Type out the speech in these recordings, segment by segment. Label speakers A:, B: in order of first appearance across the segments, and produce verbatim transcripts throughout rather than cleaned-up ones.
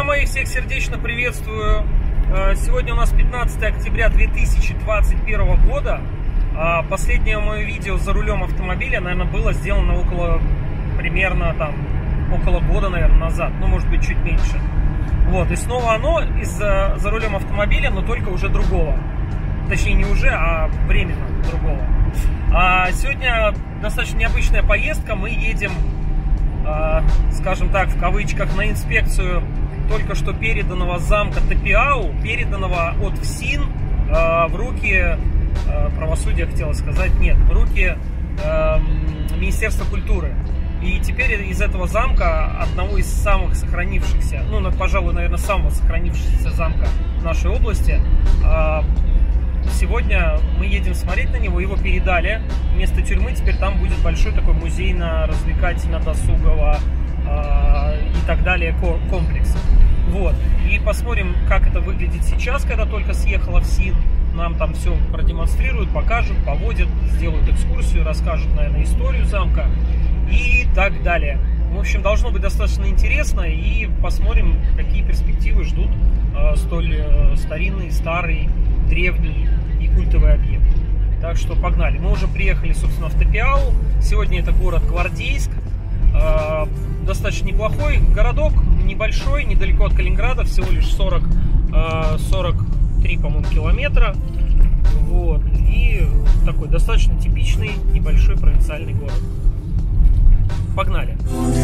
A: Друзья мои, всех сердечно приветствую. Сегодня у нас пятнадцатое октября две тысячи двадцать первого года. Последнее мое видео за рулем автомобиля, наверное, было сделано около, примерно там, около года, наверное, назад. Ну, может быть, чуть меньше. Вот, и снова оно из за, за рулем автомобиля, но только уже другого. Точнее, не уже, а временно другого. А сегодня достаточно необычная поездка. Мы едем, э, скажем так, в кавычках, на инспекцию только что переданного замка Тапиау, переданного от ФСИН э, в руки э, правосудия, хотела сказать, нет, в руки э, Министерства культуры. И теперь из этого замка, одного из самых сохранившихся, ну, пожалуй, наверное, самого сохранившегося замка в нашей области, э, сегодня мы едем смотреть на него, его передали вместо тюрьмы, теперь там будет большой такой музейно-развлекательно-досугово э, и так далее комплекс. Вот. И посмотрим, как это выглядит сейчас, когда только съехала ФСИН. Нам там все продемонстрируют, покажут, поводят, сделают экскурсию, расскажут, наверное, историю замка и так далее. В общем, должно быть достаточно интересно, и посмотрим, какие перспективы ждут э, столь э, старинный, старый, древний и культовый объект. Так что погнали. Мы уже приехали, собственно, в Тапиау. Сегодня это город Гвардейск. Э, достаточно неплохой городок, небольшой, недалеко от Калининграда, всего лишь сорок, э, сорок три, по-моему, километра. Вот. И такой достаточно типичный небольшой провинциальный город. Погнали!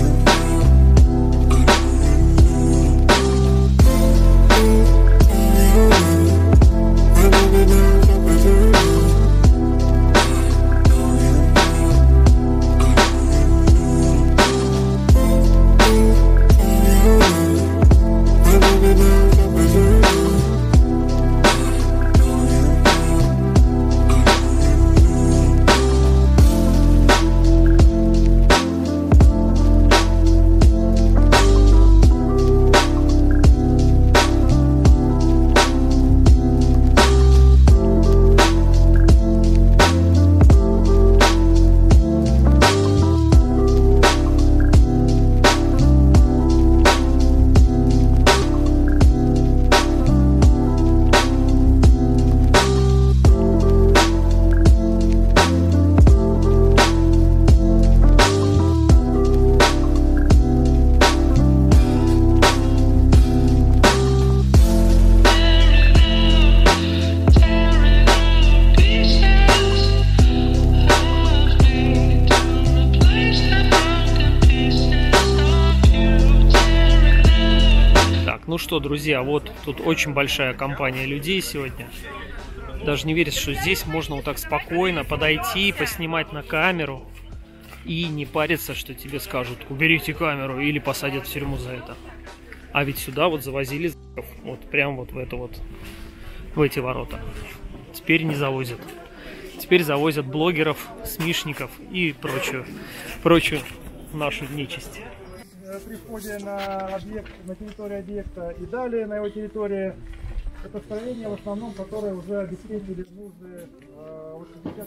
A: Ну что, друзья, вот тут очень большая компания людей сегодня. Даже не верится, что здесь можно вот так спокойно подойти, поснимать на камеру и не париться, что тебе скажут: уберите камеру, или посадят в тюрьму за это. А ведь сюда вот завозили вот прям вот в это вот, в эти ворота. Теперь не завозят. Теперь завозят блогеров, смешников и прочую, прочую нашу нечисть.
B: При входе на объект, на территорию объекта и далее на его территории, это строения в основном, которые уже обеспечили нужды э,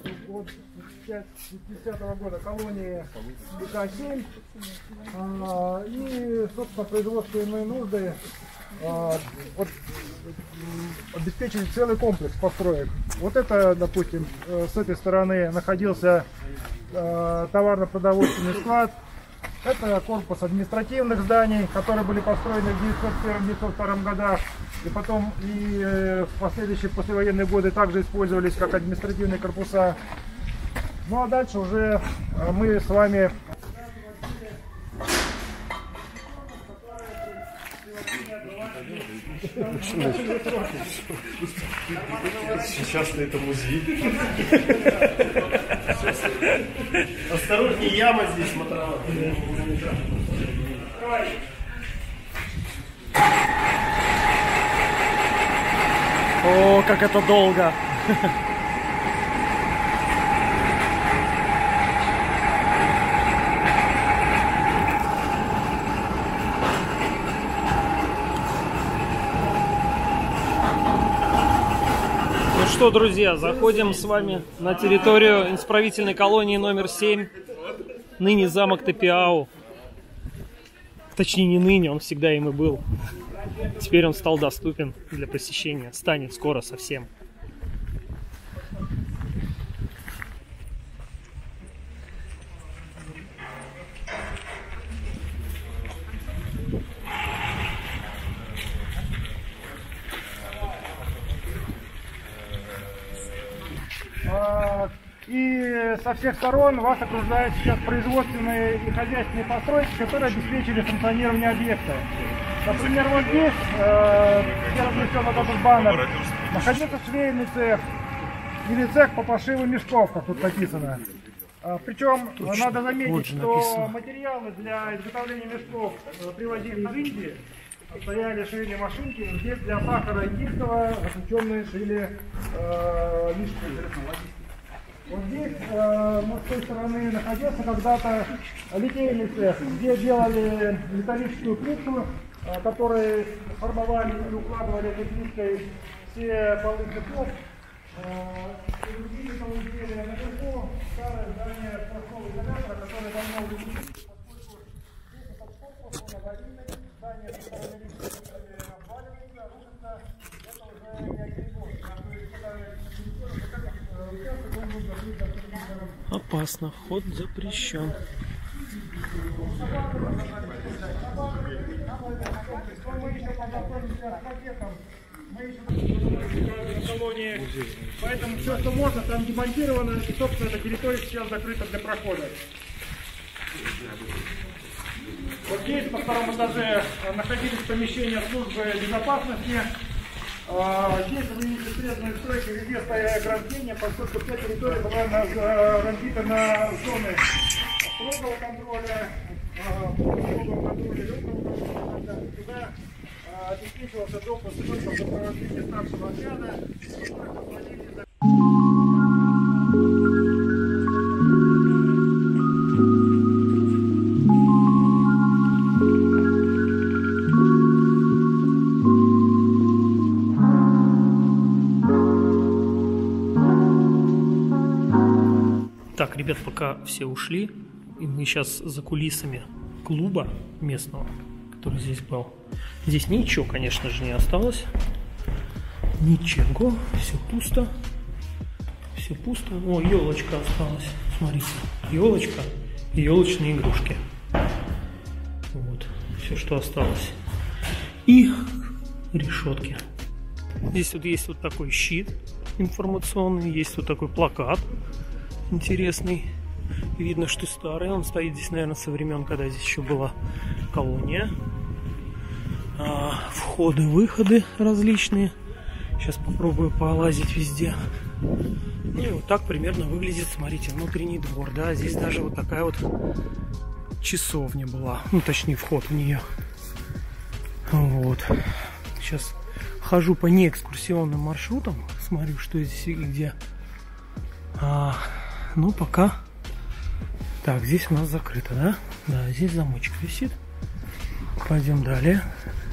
B: шестидесятого года колонии И К семь, э, и, собственно, производственные нужды э, вот, обеспечили целый комплекс построек. Вот это, допустим, э, с этой стороны находился э, товарно-продовольственный склад. Это корпус административных зданий, которые были построены в девятьсот первом — девятьсот втором годах, и потом и в последующие послевоенные годы также использовались как административные корпуса. Ну а дальше уже мы с вами...
C: Сейчас-то это музей. Осторожнее, яма здесь смотрела.
A: О, как это долго! что, друзья, заходим с вами на территорию исправительной колонии номер семь, ныне замок Тапиау. Точнее, не ныне, он всегда им и был. Теперь он стал доступен для посещения. Станет скоро совсем.
B: И со всех сторон вас окружают сейчас производственные и хозяйственные постройки, которые обеспечили функционирование объекта. Например, вот здесь, э, где размещен вот этот баннер, находится швейный цех или цех по пошиву мешков, как тут написано. А, причем точно, надо заметить, вот что написано. Материалы для изготовления мешков привозили из Индии, стояли швейные машинки, здесь для сахара индийского заключенные шили э, мешки. Вот здесь, э, с той стороны, находился когда-то литейный цех, где делали металлическую плитку, э, которые формовали и укладывали этой плиткой все полы цехов. Э, и другие металлоизделия наверху, старое здание сплошного изолятора, которое давно увеличилось, поскольку здесь под аварийное здание, которое обваливается, рушится, это уже не один год.
A: Опасно, вход запрещен.
B: Поэтому все, что можно, там демонтировано, и, собственно, эта территория сейчас закрыта для прохода. Вот здесь, по втором этаже, находились помещения службы безопасности. Здесь вы видите средние стройки, везде стояли ограждения, поскольку вся территория была разбита на зоны строгого контроля, строгого контроля, легкого контроля. Сюда обеспечивался допуск только в сопровождении старшего отряда.
A: Так, ребят, пока все ушли, и мы сейчас за кулисами клуба местного, который здесь был. Здесь ничего, конечно же, не осталось. Ничего, все пусто. Все пусто. О, елочка осталась. Смотрите, елочка и елочные игрушки. Вот, все, что осталось. И решетки. Здесь вот есть вот такой щит информационный, есть вот такой плакат интересный. Видно, что старый. Он стоит здесь, наверное, со времен, когда здесь еще была колония. А, входы, выходы различные. Сейчас попробую полазить везде. Ну и вот так примерно выглядит, смотрите, внутренний двор. Да, здесь даже вот такая вот часовня была. Ну, точнее, вход в нее. Вот. Сейчас хожу по неэкскурсионным маршрутам. Смотрю, что здесь и где. А, ну, пока. Так, здесь у нас закрыто, да? Да, здесь замочек висит. Пойдем далее.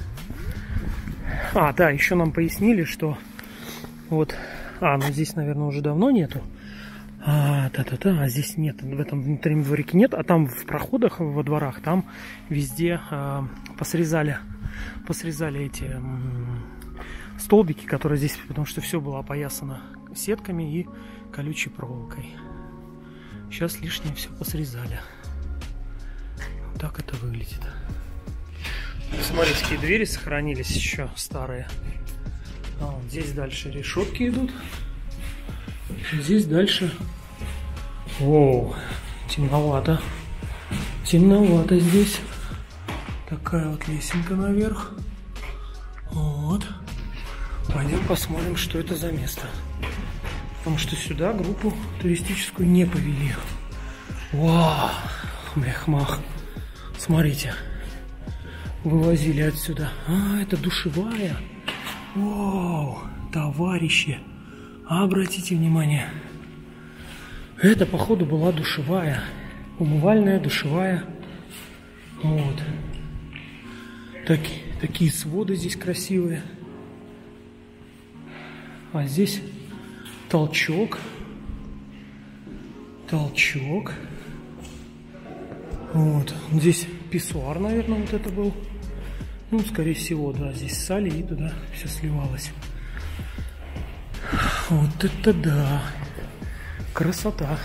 A: А, да, еще нам пояснили, что вот... А, ну здесь, наверное, уже давно нету. А, та-та-та, а здесь нет, в этом внутреннем дворике нет. А там в проходах, во дворах, там везде а, посрезали, посрезали эти м, столбики, которые здесь, потому что все было опоясано сетками и колючей проволокой. Сейчас лишнее все посрезали. Вот так это выглядит. Смотрите, какие двери сохранились еще старые. А вот здесь дальше решетки идут. Здесь дальше... Воу, темновато. Темновато здесь. Такая вот лесенка наверх. Вот. Пойдем посмотрим, что это за место. Потому что сюда группу туристическую не повели. Вау, мех-мах. Смотрите. Вывозили отсюда. А, это душевая. Вау, товарищи. Обратите внимание. Это, походу, была душевая. Умывальная, душевая. Вот. Так, такие своды здесь красивые. А здесь толчок. Толчок. Вот. Здесь писсуар, наверное, вот это был. Ну, скорее всего, да, здесь сали и туда все сливалось. Вот это да! Красота!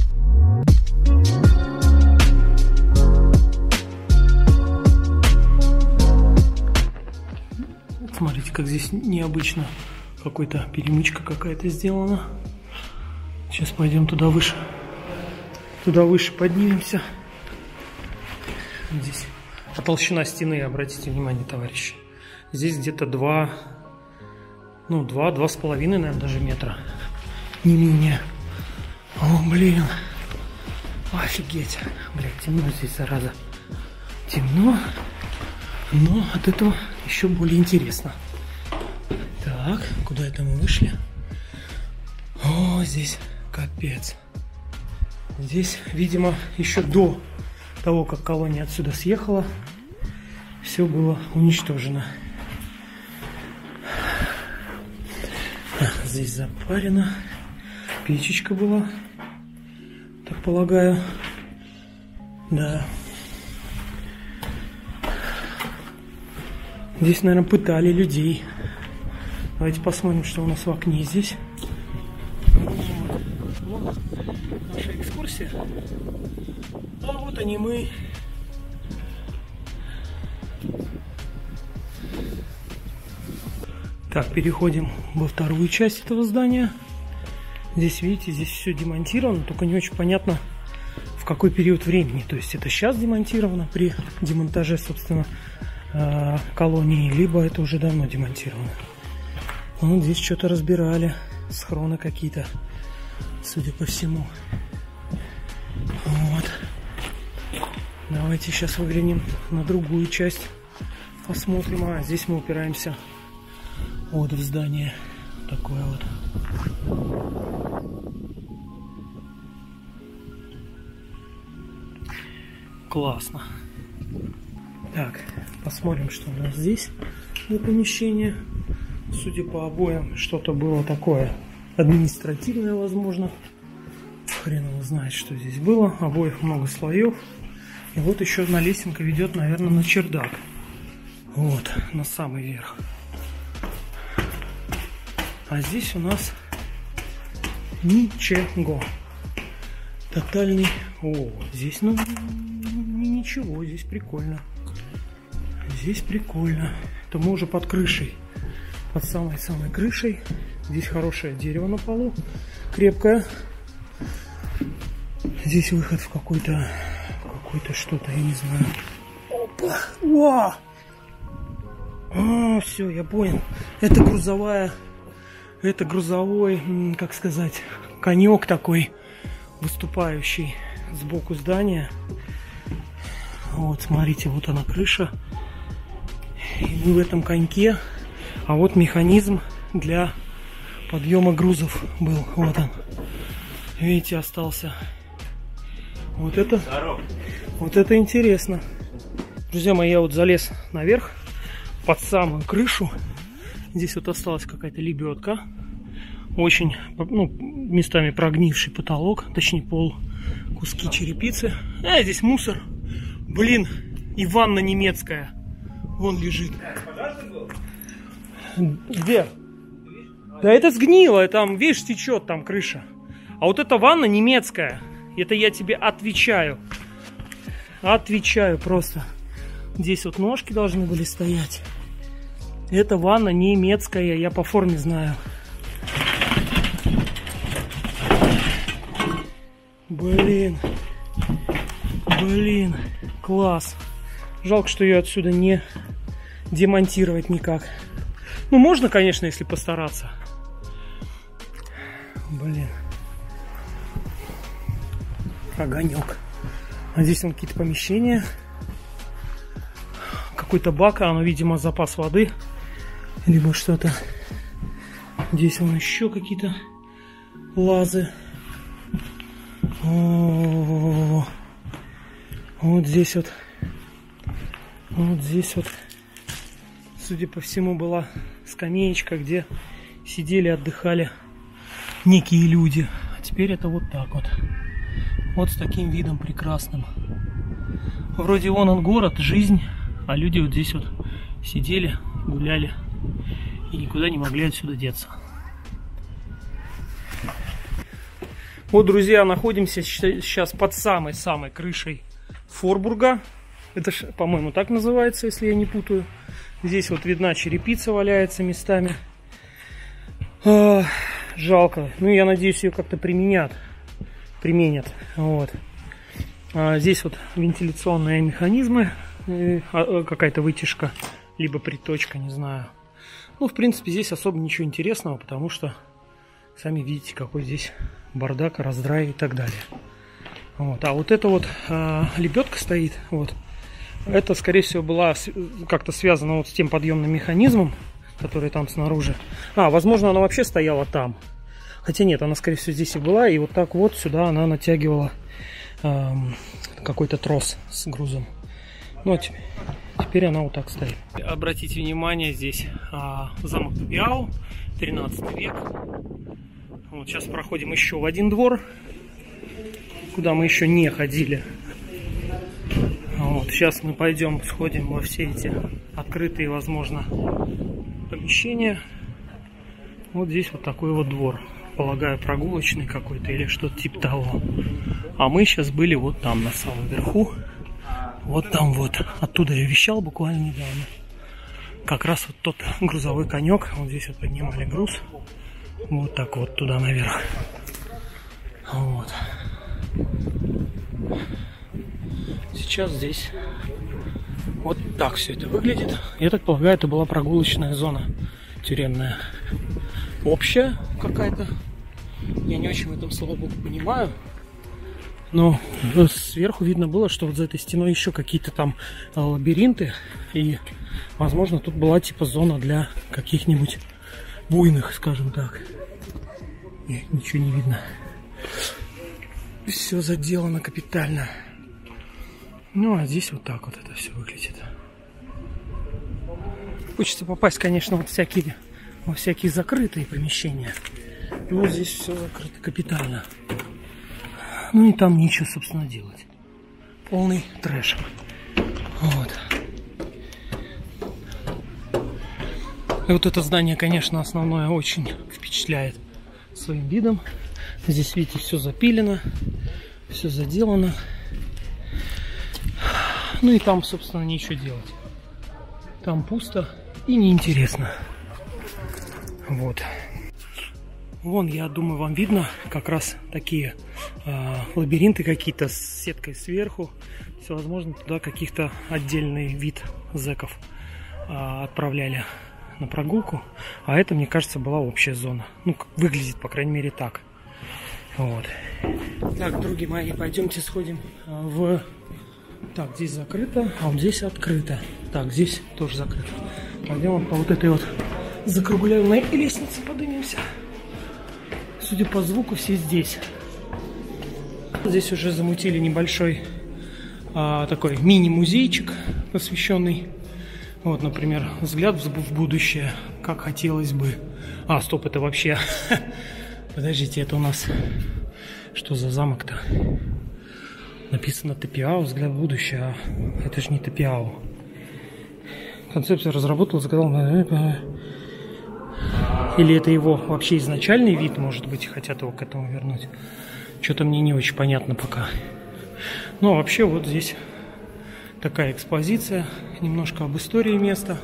A: Смотрите, как здесь необычно. Какой-то перемычка какая-то сделана. Сейчас пойдем туда выше. Туда выше поднимемся. Здесь а толщина стены, обратите внимание, товарищи. Здесь где-то два, ну, два, два с половиной, наверное, даже метра. Не менее. О, блин. Офигеть. Блядь, темно здесь, зараза. Темно. Но от этого еще более интересно. Так, куда это мы вышли? О, здесь капец. Здесь, видимо, еще до того, как колония отсюда съехала, все было уничтожено. А, здесь запарено. Печечка была, так полагаю. Да. Здесь, наверное, пытали людей. Давайте посмотрим, что у нас в окне здесь. Вот наша экскурсия. А вот они мы. Так, переходим во вторую часть этого здания. Здесь, видите, здесь все демонтировано, только не очень понятно, в какой период времени. То есть это сейчас демонтировано при демонтаже, собственно, колонии, либо это уже давно демонтировано. Вот здесь что-то разбирали, схроны какие-то, судя по всему. Вот. Давайте сейчас выглянем на другую часть, посмотрим. А здесь мы упираемся вот в здание такое вот. Классно. Так, посмотрим, что у нас здесь за помещение. Судя по обоям, что-то было такое административное, возможно. Хрен его знает, что здесь было. Обоих много слоев. И вот еще одна лесенка ведет, наверное, на чердак. Вот, на самый верх. А здесь у нас ничего. Тотальный... О, здесь, ну, ничего, здесь прикольно. Здесь прикольно. Это мы уже под крышей. Под самой-самой крышей. Здесь хорошее дерево на полу. Крепкое. Здесь выход в какой-то... Какой-то что-то, я не знаю. Опа! Уа! А, все, я понял. Это грузовая... Это грузовой, как сказать, конек такой, выступающий сбоку здания. Вот, смотрите, вот она крыша. И в этом коньке, а вот механизм для подъема грузов был. Вот он. Видите, остался. Вот это, вот это интересно. Друзья мои, я вот залез наверх, под самую крышу. Здесь вот осталась какая-то лебедка. Очень, ну, местами прогнивший потолок, точнее пол, куски черепицы. А, здесь мусор. Блин, и ванна немецкая. Вон лежит. Где? Да это сгнило, там, видишь, течет там крыша. А вот эта ванна немецкая. Это я тебе отвечаю. Отвечаю просто. Здесь вот ножки должны были стоять. Это ванна немецкая, я по форме знаю. Блин. Блин. Класс. Жалко, что ее отсюда не демонтировать никак. Ну, можно, конечно, если постараться. Блин. Огонек. А здесь вон какие-то помещения. Какой-то бак, а оно, видимо, запас воды. Либо что-то. Здесь вон еще какие-то лазы. О-о-о-о. Вот здесь вот. Вот здесь вот. Судя по всему, была скамеечка, где сидели, отдыхали некие люди. А теперь это вот так вот. Вот с таким видом прекрасным. Вроде вон он город, жизнь, а люди вот здесь вот сидели, гуляли и никуда не могли отсюда деться. Вот, друзья, находимся сейчас под самой-самой крышей Форбурга. Это, по-моему, так называется, если я не путаю. Здесь вот видна черепица, валяется местами. А, жалко. Ну, я надеюсь, ее как-то применят. Применят. Вот. А, здесь вот вентиляционные механизмы. Какая-то вытяжка, либо приточка, не знаю. Ну, в принципе, здесь особо ничего интересного, потому что сами видите, какой здесь бардак, раздрай и так далее. Вот. А вот эта вот а, лебедка стоит. Вот. Это, скорее всего, была как-то связана вот с тем подъемным механизмом, который там снаружи. А, возможно, она вообще стояла там. Хотя нет, она, скорее всего, здесь и была. И вот так вот сюда она натягивала э, какой-то трос с грузом. Ну, а теперь, теперь она вот так стоит. Обратите внимание, здесь а, замок Тупиау, тринадцатый век. Вот сейчас проходим еще в один двор, куда мы еще не ходили. Вот, сейчас мы пойдем, сходим во все эти открытые, возможно, помещения. Вот здесь вот такой вот двор. Полагаю, прогулочный какой-то или что-то типа того. А мы сейчас были вот там, на самом верху. Вот там вот. Оттуда я вещал буквально недавно. Как раз вот тот грузовой конек. Вот здесь вот поднимали груз. Вот так вот туда наверх. Вот. Сейчас здесь вот так все это выглядит. Я так полагаю, это была прогулочная зона тюремная. Общая какая-то. Я не очень в этом, слава богу, понимаю. Но сверху видно было, что вот за этой стеной еще какие-то там лабиринты. И, возможно, тут была типа зона для каких-нибудь буйных, скажем так. Нет, ничего не видно. Все заделано капитально. Ну, а здесь вот так вот это все выглядит. Хочется попасть, конечно, вот всякие, во всякие закрытые помещения. И вот здесь все закрыто капитально. Ну и там нечего, собственно, делать. Полный трэш. Вот. И вот это здание, конечно, основное очень впечатляет своим видом. Здесь, видите, все запилено, все заделано. Ну и там, собственно, нечего делать. Там пусто и неинтересно. Вот. Вон, я думаю, вам видно как раз такие э, лабиринты какие-то с сеткой сверху. Все возможно, туда каких-то отдельный вид зэков э, отправляли на прогулку. А это, мне кажется, была общая зона. Ну, выглядит, по крайней мере, так. Вот. Так, други мои, пойдемте сходим э, в... Так, здесь закрыто, а вот здесь открыто. Так, здесь тоже закрыто. Пойдем по вот этой вот закругленной лестнице поднимемся. Судя по звуку, все здесь. Здесь уже замутили небольшой а, такой мини-музейчик, посвященный, вот, например, взгляд в будущее, как хотелось бы. А, стоп, это вообще... Подождите, это у нас... Что за замок-то? Написано Тупиау, взгляд в будущее, а это же не Тупиау. Концепцию разработал, заказал... Или это его вообще изначальный вид, может быть, хотят его к этому вернуть. Что-то мне не очень понятно пока. Ну, а вообще вот здесь такая экспозиция, немножко об истории места.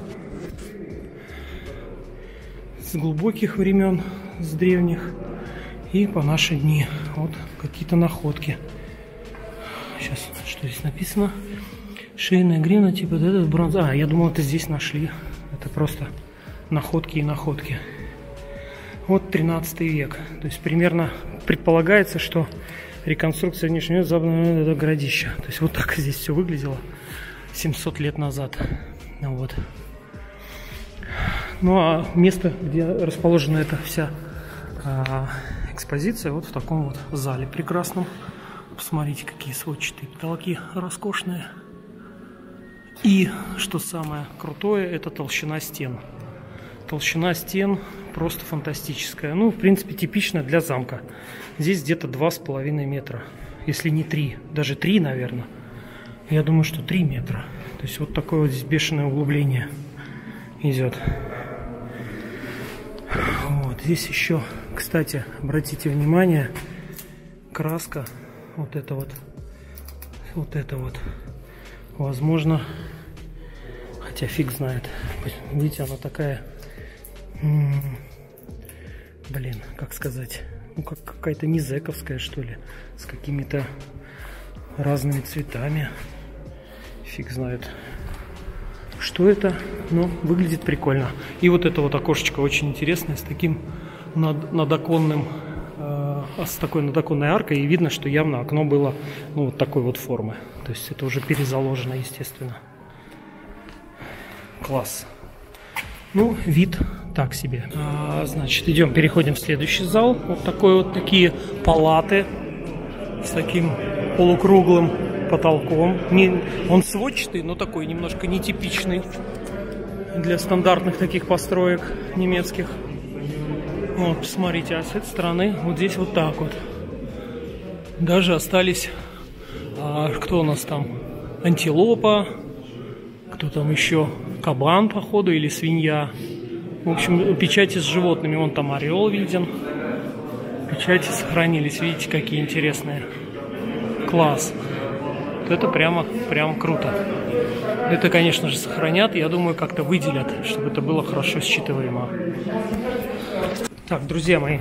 A: С глубоких времен, с древних и по наши дни. Вот какие-то находки. Сейчас, что здесь написано? Шейная грена, типа, да, это бронза. А, я думал, это здесь нашли. Это просто находки и находки. Вот тринадцатый век. То есть примерно предполагается, что реконструкция внешнего западного это городища. То есть вот так здесь все выглядело семьсот лет назад. Вот. Ну а место, где расположена эта вся а, экспозиция, вот в таком вот зале прекрасном. Посмотрите, какие сводчатые потолки роскошные. И, что самое крутое, это толщина стен. Толщина стен просто фантастическая. Ну, в принципе, типично для замка. Здесь где-то два с половиной метра. Если не три. Даже три, наверное. Я думаю, что три метра. То есть вот такое вот здесь бешеное углубление. идет. Вот здесь еще, кстати, обратите внимание, краска, вот это вот, вот это вот, возможно, хотя фиг знает, видите, она такая, блин, как сказать, ну как какая-то не зэковская, что ли, с какими-то разными цветами, фиг знает, что это, но выглядит прикольно. И вот это вот окошечко очень интересное, с таким над, надоконным, э, с такой надоконной аркой, и видно, что явно окно было, ну, вот такой вот формы. То есть это уже перезаложено, естественно. Класс. Ну, вид так себе. А, значит, идем, переходим в следующий зал. Вот такой вот такие палаты с таким полукруглым потолком. Не, он сводчатый, но такой немножко нетипичный для стандартных таких построек немецких. Вот, посмотрите, а с этой стороны вот здесь вот так вот. Даже остались, а, кто у нас там? Антилопа, кто там еще? Кабан, походу, или свинья. В общем, печати с животными. Вон там орел виден. Печати сохранились. Видите, какие интересные. Класс. Это прямо, прямо круто. Это, конечно же, сохранят. Я думаю, как-то выделят, чтобы это было хорошо считываемо. Так, друзья мои,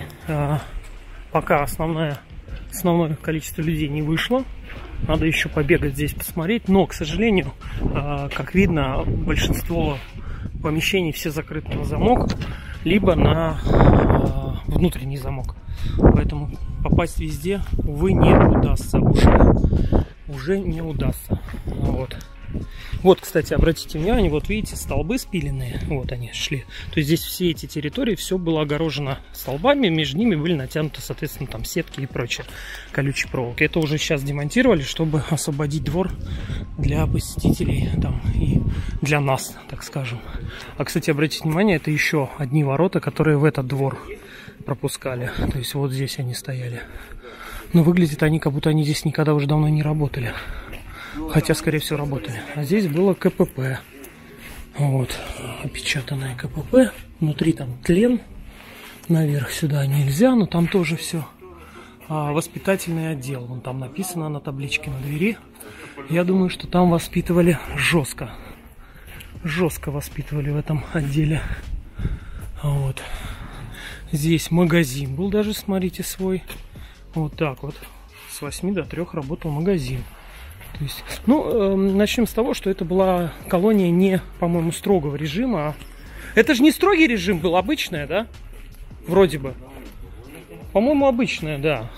A: пока основное, основное количество людей не вышло. Надо еще побегать здесь, посмотреть. Но, к сожалению, как видно, большинство помещений все закрыты на замок, либо на внутренний замок. Поэтому попасть везде, увы, не удастся. Уже, уже не удастся. Вот. Вот, кстати, обратите внимание, вот видите, столбы спиленные, вот они шли. То есть здесь все эти территории, все было огорожено столбами, между ними были натянуты, соответственно, там сетки и прочее, колючие проволоки. Это уже сейчас демонтировали, чтобы освободить двор для посетителей там и для нас, так скажем. А, кстати, обратите внимание, это еще одни ворота, которые в этот двор пропускали. То есть вот здесь они стояли. Но выглядят они, как будто они здесь никогда уже давно не работали. Хотя, скорее всего, работали. А здесь было КПП. Вот. Опечатанное КПП. Внутри там тлен. Наверх сюда нельзя, но там тоже все. А воспитательный отдел. Вон там написано на табличке на двери. Я думаю, что там воспитывали жестко. Жестко воспитывали в этом отделе. Вот. Здесь магазин был даже, смотрите, свой. Вот так вот. С восьми до трёх работал магазин. То есть, ну, э, начнем с того, что это была колония не, по-моему, строгого режима. А... Это же не строгий режим был, обычная, да? Вроде бы. По-моему, обычная, да.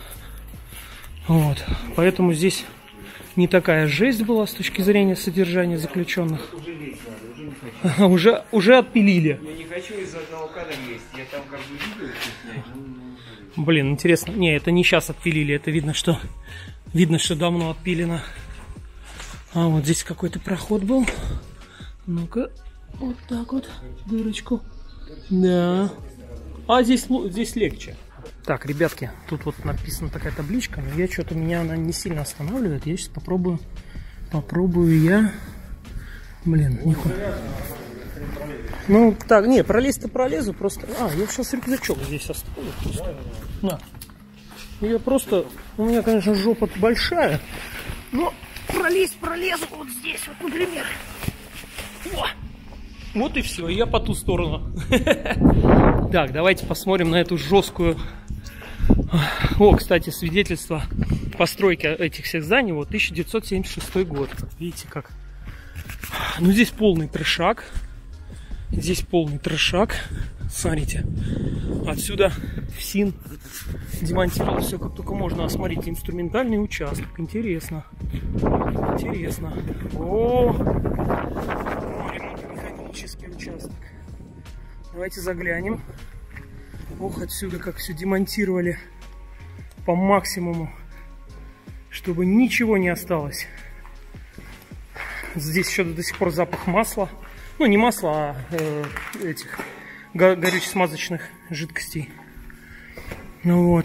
A: Вот. Поэтому здесь не такая жесть была с точки зрения содержания заключенных. Уже, уже отпилили.
D: Я не хочу из-за одного кадра есть. Я там как бы видел.
A: Блин, интересно. Не, это не сейчас отпилили. Это видно, что видно, что давно отпилено. А вот здесь какой-то проход был. Ну-ка, вот так вот, дырочку. Да. А здесь, здесь легче. Так, ребятки, тут вот написана такая табличка, но я что-то, меня она не сильно останавливает. Я сейчас попробую, попробую я. Блин, нихуя. Ну, так, не, пролезть-то пролезу, просто... А, я сейчас рюкзачок здесь оставлю. Просто. На. Я просто... У меня, конечно, жопа большая, но пролезть пролезу вот здесь, вот, например. О! Вот и все, я по ту сторону. Так, давайте посмотрим на эту жесткую... О, кстати, свидетельство постройки этих всех зданий. Вот тысяча девятьсот семьдесят шестой год. Видите, как... Ну, здесь полный трешак. Здесь полный трешак. Смотрите. Отсюда ФСИН демонтировал все как только можно. А смотрите, инструментальный участок. Интересно. Интересно. О, ремонтно-механический участок. Давайте заглянем. Ох, отсюда как все демонтировали по максимуму, чтобы ничего не осталось. Здесь еще до сих пор запах масла. Ну, не масла, а э, этих го горюче-смазочных жидкостей. Ну вот.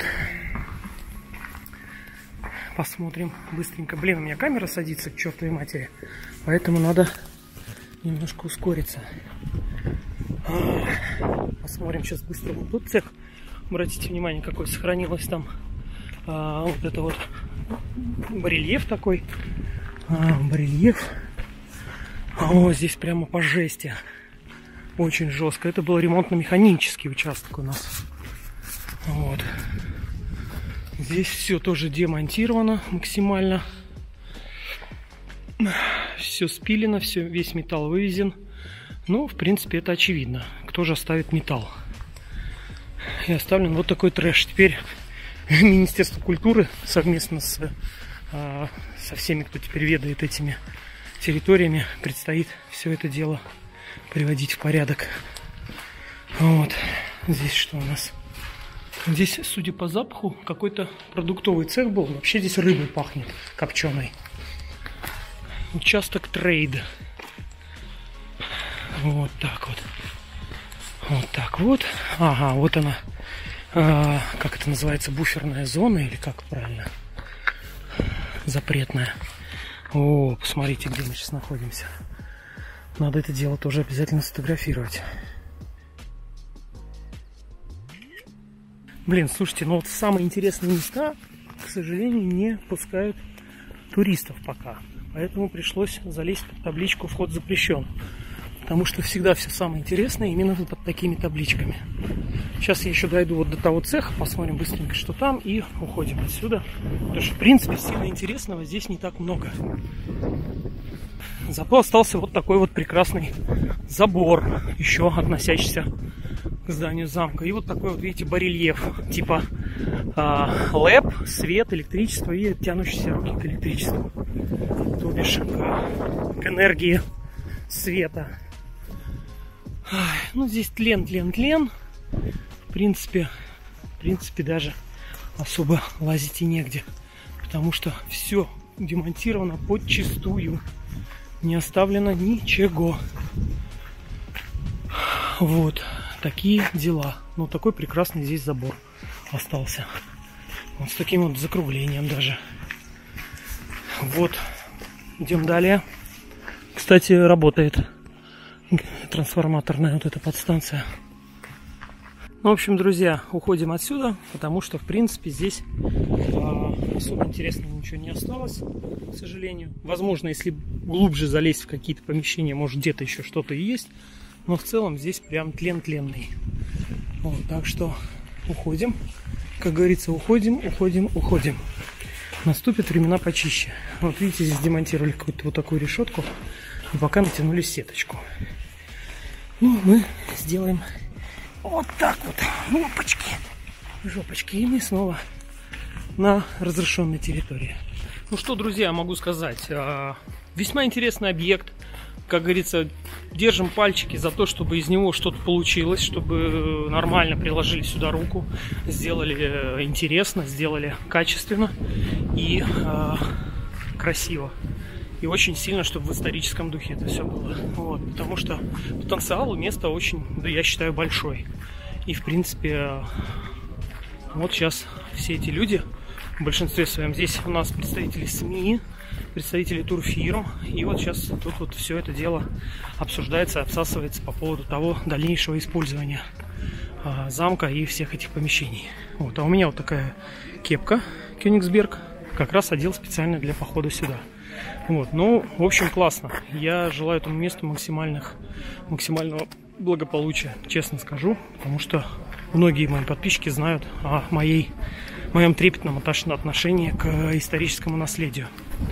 A: Посмотрим быстренько. Блин, у меня камера садится к чертовой матери. Поэтому надо немножко ускориться. Посмотрим сейчас быстро вот тут цех. Обратите внимание, какой сохранилось там а, вот это вот барельеф такой. А, барельеф. О, здесь прямо по жести. Очень жестко. Это был ремонтно-механический участок у нас. Вот. Здесь все тоже демонтировано максимально. Все спилено, все, весь металл вывезен. Ну, в принципе, это очевидно. Кто же оставит металл? И оставлен вот такой трэш. Теперь Министерство культуры совместно с, а, со всеми, кто теперь ведает этими территориями, предстоит все это дело приводить в порядок. Вот. Здесь что у нас? Здесь, судя по запаху, какой-то продуктовый цех был. Вообще здесь рыбой пахнет, копченой. Участок трейд. Вот так вот. Вот так вот. Ага, вот она. А, как это называется? Буферная зона или как правильно? Запретная. О, посмотрите, где мы сейчас находимся. Надо это дело тоже обязательно сфотографировать. Блин, слушайте, ну вот самые интересные места, к сожалению, не пускают туристов пока. Поэтому пришлось залезть под табличку «Вход запрещен». Потому что всегда все самое интересное именно под такими табличками. Сейчас я еще дойду вот до того цеха, посмотрим быстренько, что там, и уходим отсюда. Потому что, в принципе, сильно интересного здесь не так много. Зато остался вот такой вот прекрасный забор, еще относящийся к зданию замка. И вот такой вот, видите, барельеф, типа э, лэп, свет, электричество и тянущиеся руки к электричеству. То бишь к, к энергии света. Ну, здесь тлен, тлен, тлен. В принципе, в принципе, даже особо лазить и негде. Потому что все демонтировано подчистую. Не оставлено ничего. Вот. Такие дела. Ну, такой прекрасный здесь забор остался. Вот с таким вот закруглением даже. Вот. Идем далее. Кстати, работает трансформаторная вот эта подстанция. Ну, в общем, друзья, уходим отсюда, потому что, в принципе, здесь э, особо интересного ничего не осталось, к сожалению. Возможно, если глубже залезть в какие-то помещения, может, где-то еще что-то и есть. Но в целом здесь прям тлен тленный. Вот, так что уходим. Как говорится, уходим, уходим, уходим. Наступят времена почище. Вот видите, здесь демонтировали какую-то вот такую решетку. И пока натянули сеточку. Ну, мы сделаем вот так вот. Опачки. Жопочки. И мы снова на разрешенной территории. Ну что, друзья, могу сказать. Весьма интересный объект. Как говорится, держим пальчики за то, чтобы из него что-то получилось, чтобы нормально приложили сюда руку, сделали интересно, сделали качественно и э, красиво. И очень сильно, чтобы в историческом духе это все было. Вот, потому что потенциал у места очень, да, я считаю, большой. И, в принципе, вот сейчас все эти люди, в большинстве своем, здесь у нас представители СМИ, представители турфирм. И вот сейчас тут вот все это дело обсуждается, обсасывается по поводу того дальнейшего использования а, замка и всех этих помещений. Вот, а у меня вот такая кепка Кёнигсберг, как раз одел специально для похода сюда. Вот, ну, в общем, классно. Я желаю этому месту максимальных, максимального благополучия, честно скажу, потому что многие мои подписчики знают о моей, моем трепетном отношении к историческому наследию.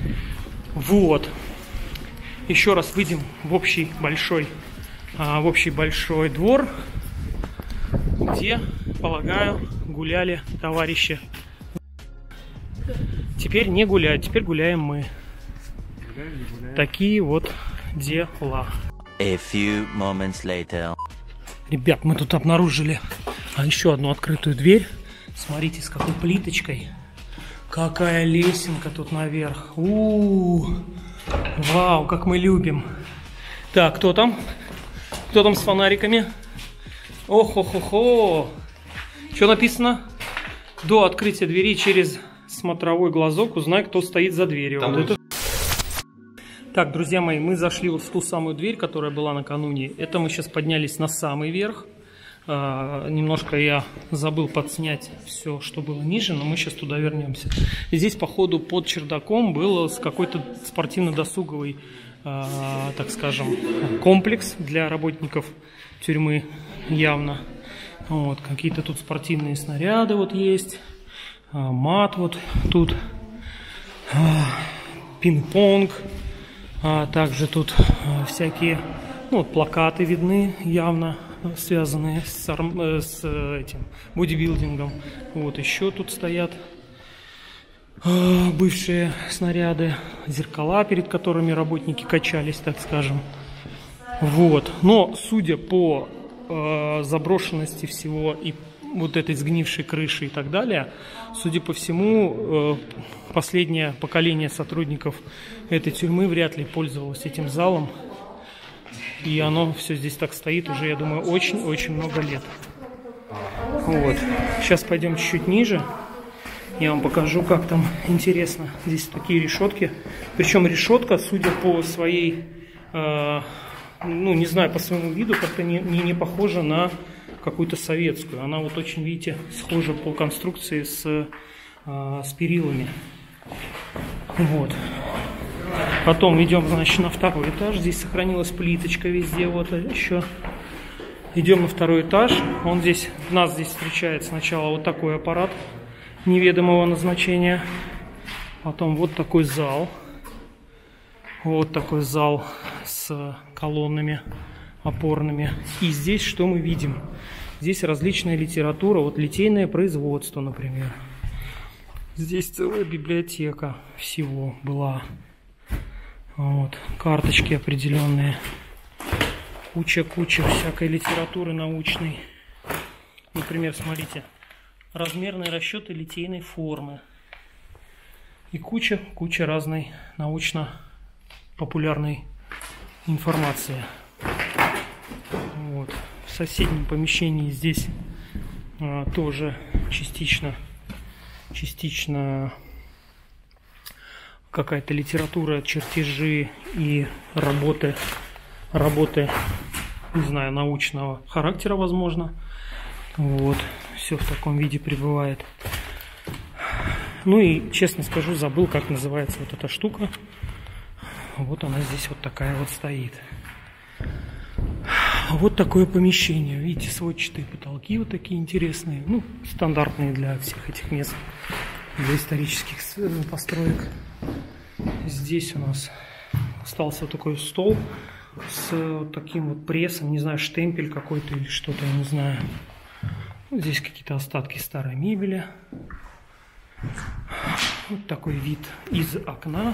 A: Вот. Еще раз выйдем в общий большой, а, в общий большой двор, где, полагаю, гуляли товарищи. Теперь не гуляют, теперь гуляем мы. Такие вот дела.
E: A few moments later.
A: Ребят, мы тут обнаружили а, еще одну открытую дверь. Смотрите, с какой плиточкой. Какая лесенка тут наверх. У-у-у. Вау, как мы любим. Так, кто там? Кто там с фонариками? Ох-хо-хо-хо. Что написано? До открытия двери через смотровой глазок узнай, кто стоит за дверью. Вот это... Так, друзья мои, мы зашли вот в ту самую дверь, которая была накануне. Это мы сейчас поднялись на самый верх. А, немножко я забыл подснять все, что было ниже, но мы сейчас туда вернемся. И здесь, походу, под чердаком был какой-то спортивно-досуговый, а, так скажем, комплекс для работников тюрьмы явно. Вот, какие-то тут спортивные снаряды вот есть. А, мат вот тут. А, пинг-понг. А также тут а, всякие, ну, вот, плакаты видны, явно связанные с, арм, э, с э, этим бодибилдингом. Вот еще тут стоят э, бывшие снаряды, зеркала, перед которыми работники качались, так скажем. Вот. Но судя по э, заброшенности всего и вот этой сгнившей крыши и так далее, судя по всему, э, последнее поколение сотрудников этой тюрьмы вряд ли пользовалось этим залом. И оно все здесь так стоит уже, я думаю, очень-очень много лет. Вот. Сейчас пойдем чуть-чуть ниже. Я вам покажу, как там интересно. Здесь такие решетки. Причем решетка, судя по своей, э, ну, не знаю, по своему виду, как-то не, не, не похожа на какую-то советскую. Она вот очень, видите, схожа по конструкции с, э, с перилами. Вот. Потом идем, значит, на второй этаж. Здесь сохранилась плиточка везде. Вот еще. Идем на второй этаж. Он здесь, нас здесь встречает сначала вот такой аппарат неведомого назначения. Потом вот такой зал. Вот такой зал с колоннами опорными. И здесь что мы видим? Здесь различная литература. Вот литейное производство, например. Здесь целая библиотека всего была. Вот, карточки определенные. Куча-куча всякой литературы научной. Например, смотрите. Размерные расчеты литейной формы. И куча-куча разной научно-популярной информации. Вот. В соседнем помещении здесь а, тоже частично, частично какая-то литература, чертежи и работы, работы, не знаю, научного характера, возможно. Вот, все в таком виде пребывает. Ну и, честно скажу, забыл, как называется вот эта штука. Вот она здесь вот такая вот стоит. Вот такое помещение. Видите, сводчатые потолки вот такие интересные. Ну, стандартные для всех этих мест, для исторических построек. Здесь у нас остался вот такой стол с вот таким вот прессом. Не знаю, штемпель какой-то или что-то, я не знаю. Здесь какие-то остатки старой мебели. Вот такой вид из окна.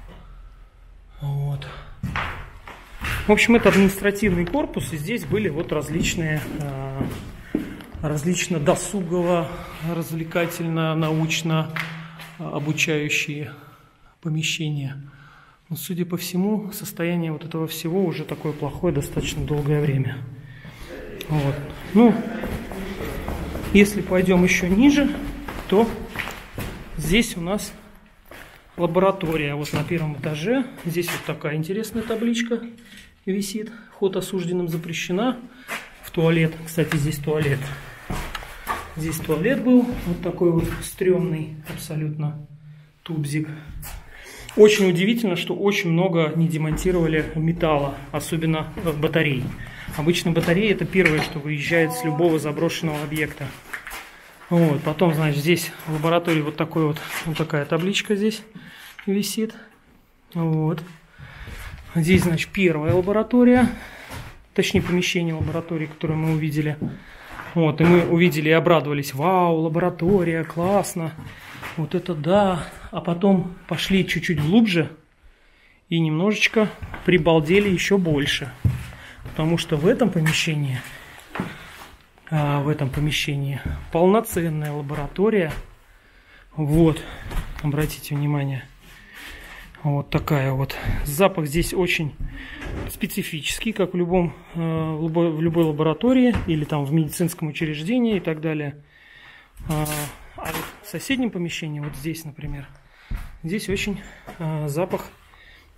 A: Вот. В общем, это административный корпус, и здесь были вот различные, различно досугово, развлекательно, научно обучающие помещения. Но, судя по всему, состояние вот этого всего уже такое плохое достаточно долгое время. Вот. Ну, если пойдем еще ниже, то здесь у нас лаборатория. Вот на первом этаже. Здесь вот такая интересная табличка висит. Вход осужденным запрещена. В туалет. Кстати, здесь туалет. Здесь туалет был. Вот такой вот стрёмный абсолютно тубзик. Очень удивительно, что очень много не демонтировали металла, особенно батарей. Обычно батареи — это первое, что выезжает с любого заброшенного объекта. Вот. Потом, значит, здесь в лаборатории вот, такой вот, вот такая табличка здесь висит. Вот. Здесь, значит, первая лаборатория, точнее, помещение лаборатории, которое мы увидели. Вот, и мы увидели и обрадовались. Вау, лаборатория, классно. Вот это да. А потом пошли чуть-чуть глубже и немножечко прибалдели еще больше. Потому что в этом помещении, а, в этом помещении полноценная лаборатория. Вот, обратите внимание. Вот такая вот. Запах здесь очень специфический, как в любом, в любой, в любой лаборатории или там в медицинском учреждении и так далее. А в соседнем помещении, вот здесь, например, здесь очень запах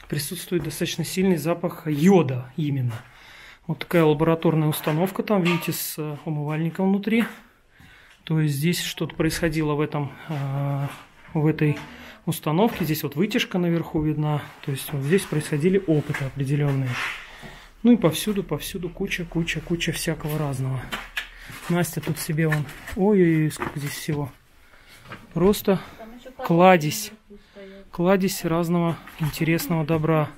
A: присутствует достаточно сильный запах йода именно. Вот такая лабораторная установка там, видите, с умывальником внутри. То есть здесь что-то происходило в этом, в этой установке. Здесь вот вытяжка наверху видна. То есть вот здесь происходили опыты определенные. Ну и повсюду, повсюду куча, куча, куча всякого разного. Настя тут себе вон... Ой-ой-ой, сколько здесь всего. Просто кладезь. Кладезь разного интересного добра.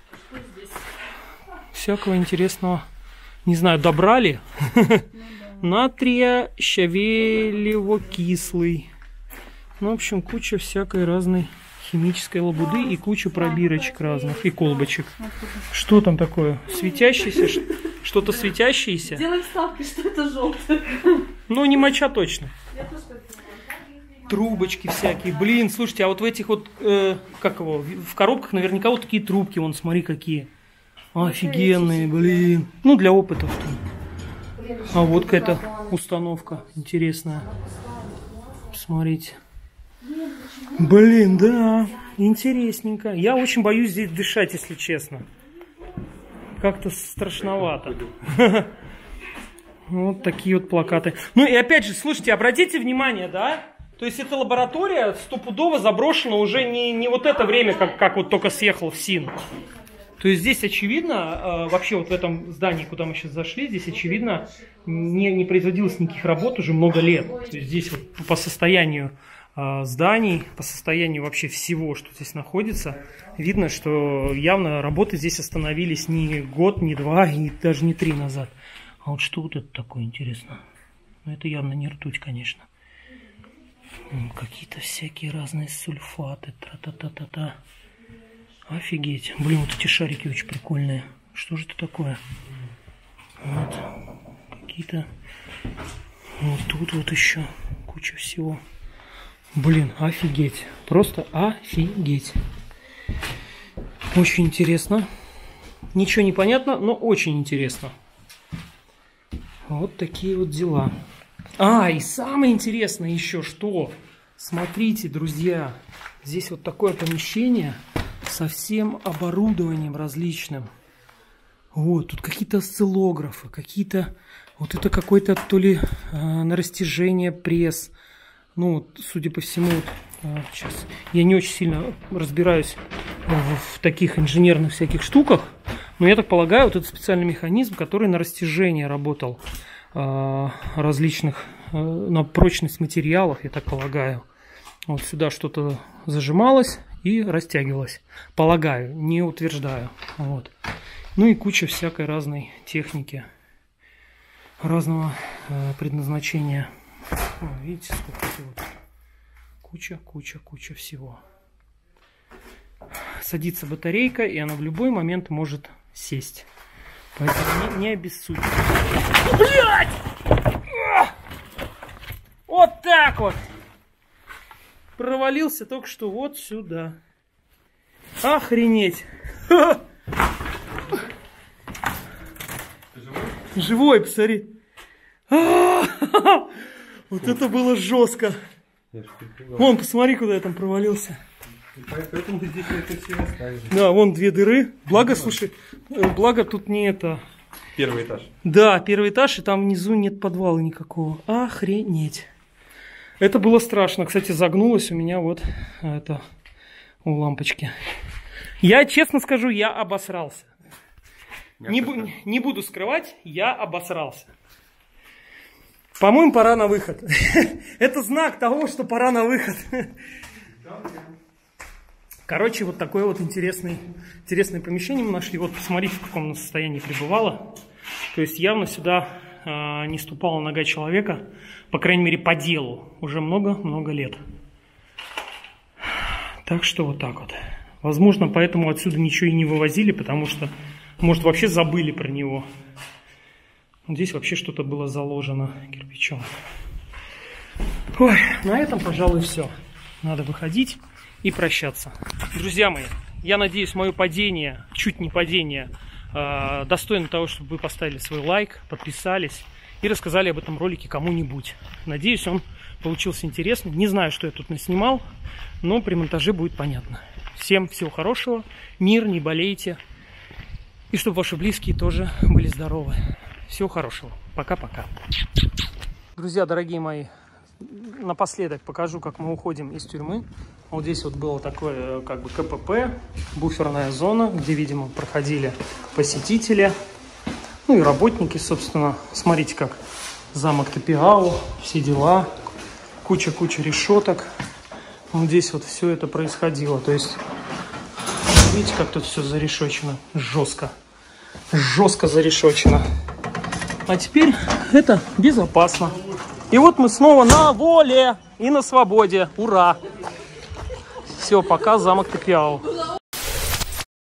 A: Всякого интересного. Не знаю, добра ли? Натрия щавелево-кислый. Ну, в общем, куча всякой разной химической лабуды и куча пробирочек разных и колбочек. Что там такое? Светящееся? Что-то светящееся?
F: Делаем ставки, что это желтое.
A: Ну, не моча точно. Трубочки всякие. Блин, слушайте, а вот в этих вот, э, как его, в коробках наверняка вот такие трубки. Вон, смотри, какие. Офигенные, блин. Ну, для опытов. А вот какая-то установка интересная. Смотрите. Блин, да, интересненько. Я очень боюсь здесь дышать, если честно. Как-то страшновато. Вот такие вот плакаты. Ну и опять же, слушайте, обратите внимание, да? То есть эта лаборатория стопудово заброшена уже не, не вот это время, как, как вот только съехал в СИН. То есть здесь очевидно, вообще вот в этом здании, куда мы сейчас зашли, здесь очевидно не, не производилось никаких работ уже много лет. То есть здесь вот по состоянию зданий, по состоянию вообще всего, что здесь находится, видно, что явно работы здесь остановились не год, не два и даже не три назад. А вот что вот это такое, интересно? Ну, это явно не ртуть, конечно. Какие-то всякие разные сульфаты. Тра-та-та-та-та. Офигеть. Блин, вот эти шарики очень прикольные. Что же это такое? Вот. Какие-то... Вот тут вот еще куча всего. Блин, офигеть. Просто офигеть. Очень интересно. Ничего не понятно, но очень интересно. Вот такие вот дела. А, и самое интересное еще что. Смотрите, друзья. Здесь вот такое помещение со всем оборудованием различным. Вот, тут какие-то осциллографы, какие-то... Вот это какой-то то ли э, на растяжение пресс. Ну, судя по всему, э, сейчас я не очень сильно разбираюсь в, в таких инженерных всяких штуках. Но я так полагаю, вот это специальный механизм, который на растяжение работал э, различных, э, на прочность материалов, я так полагаю. Вот сюда что-то зажималось и растягивалось. Полагаю, не утверждаю. Вот. Ну и куча всякой разной техники, разного э, предназначения. О, видите, сколько вот. Куча, куча, куча всего. Садится батарейка, и она в любой момент может сесть. Поэтому не, не обессудьте. Блять! Вот так вот! Провалился только что вот сюда. Охренеть! Живой, посмотри. Вот это было жестко. Вон, посмотри, куда я там провалился.
C: Поэтому здесь это все оставили.
A: Да, вон две дыры. Благо, слушай, благо тут не это.
C: Первый этаж.
A: Да, первый этаж, и там внизу нет подвала никакого. Охренеть. Это было страшно. Кстати, загнулось у меня вот это у лампочки. Я, честно скажу, я обосрался. Не, бу не буду скрывать, я обосрался. По-моему, пора на выход. Это знак того, что пора на выход. Короче, вот такое вот интересное, интересное помещение мы нашли. Вот посмотрите, в каком оно состоянии пребывало. То есть явно сюда э, не ступала нога человека, по крайней мере, по делу, уже много-много лет. Так что вот так вот. Возможно, поэтому отсюда ничего и не вывозили, потому что, может, вообще забыли про него. Здесь вообще что-то было заложено кирпичом. Ой, на этом, пожалуй, все. Надо выходить и прощаться. Друзья мои, я надеюсь, мое падение, чуть не падение, э, достойно того, чтобы вы поставили свой лайк, подписались и рассказали об этом ролике кому-нибудь. Надеюсь, он получился интересным. Не знаю, что я тут наснимал, но при монтаже будет понятно. Всем всего хорошего, мир, не болейте. И чтобы ваши близкие тоже были здоровы. Всего хорошего. Пока-пока. Друзья, дорогие мои, напоследок покажу, как мы уходим из тюрьмы. Вот здесь вот было такое, как бы, КПП, буферная зона, где, видимо, проходили посетители, ну и работники, собственно. Смотрите, как замок Тапиау, все дела, куча-куча решеток. Вот здесь вот все это происходило. То есть, видите, как тут все зарешочено, жестко, жестко зарешочено. А теперь это безопасно. И вот мы снова на воле и на свободе. Ура! Все, пока, замок Тапиау.